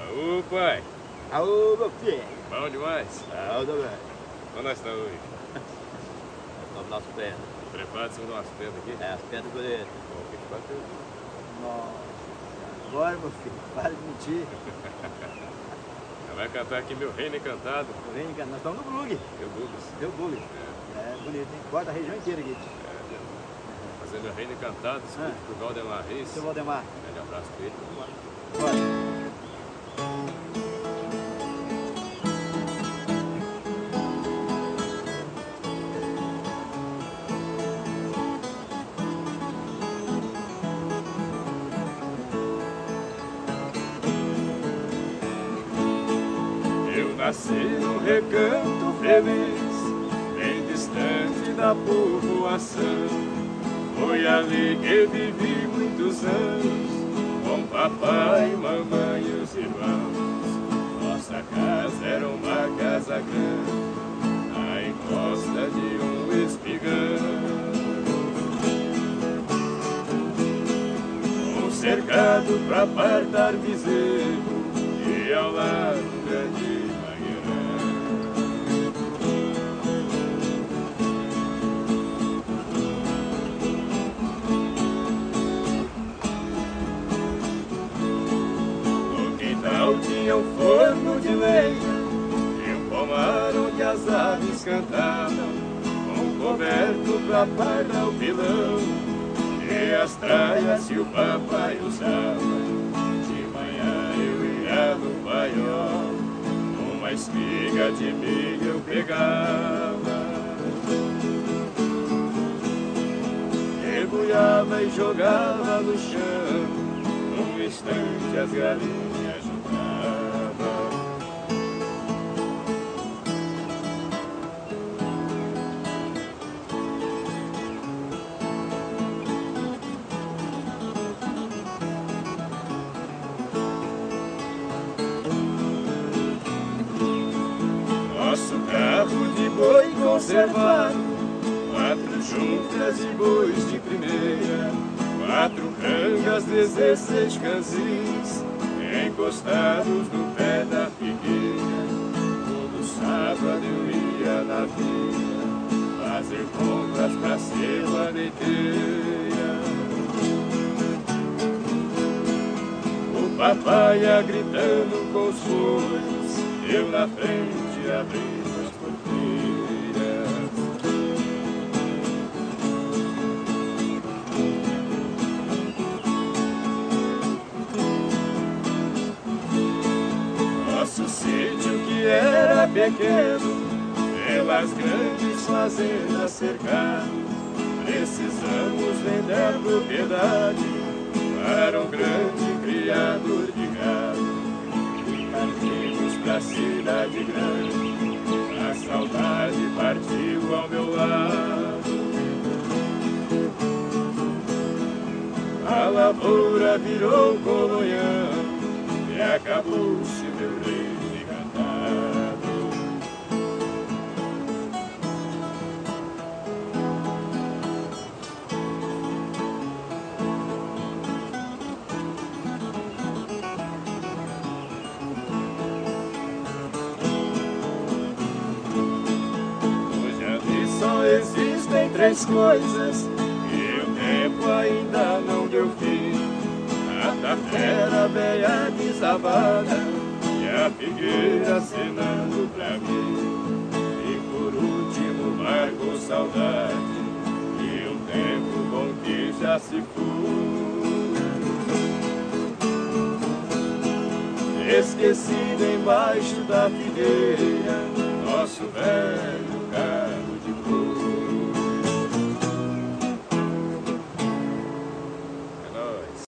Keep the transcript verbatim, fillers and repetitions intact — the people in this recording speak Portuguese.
Aô, pai. Aô, meu filho. Bom demais. Aô, também. Onde nós estamos hoje? Nós estamos nas pedras. Prepara segundo umas pedras aqui? É, as pedras goleiras. Bom, o que que bateu? Nossa. Agora, meu filho, para de mentir. Vai cantar aqui Meu Reino Encantado. Meu reino encantado. Nós estamos no Brug. Meu Douglas. Deu Brug. É. É, bonito, hein? Corta a região inteira aqui. É, fazer Meu Reino Encantado, escrito Ah. por Valdemar Reis. Seu Valdemar. Grande abraço pra ele. Vamos lá. Bora. Nasci num recanto feliz, bem distante da povoação. Foi ali que vivi muitos anos, com papai, mamãe e os irmãos. Nossa casa era uma casa grande, na encosta de um espigão. Um cercado pra apartar bezerro, e ao lado um grande tinha um forno de lenha e um pomar onde as aves cantavam, um coberto pra guardar o pilão e as traias que o papai usava. De manhã eu ia no paiol, uma espiga de milho eu pegava, debulhava e jogava no chão, num instante as galinhas. Nosso carro de boi conservado, quatro juntas e bois de primeira, quatro cangas, dezesseis canzins, encostados no pé da figueira. Todo sábado eu ia na vila fazer compras pra semaneteira. O papai ia gritando com os bois, eu na frente abrindo as porteiras. Nosso sítio que era pequeno, pelas grandes fazendas cercado, precisamos vender propriedade para um grande criador de gado. E partimos pra cidade grande, a saudade partiu ao meu lado. A lavoura virou colonhão e acabou-se meu reino encantado. Hoje ali só existem três coisas e o tempo ainda não deu fim: a tapera velha desabada e a figueira acenando pra mim. E por último marcou saudade e um tempo bom que já se foi, esquecido embaixo da figueira, nosso velho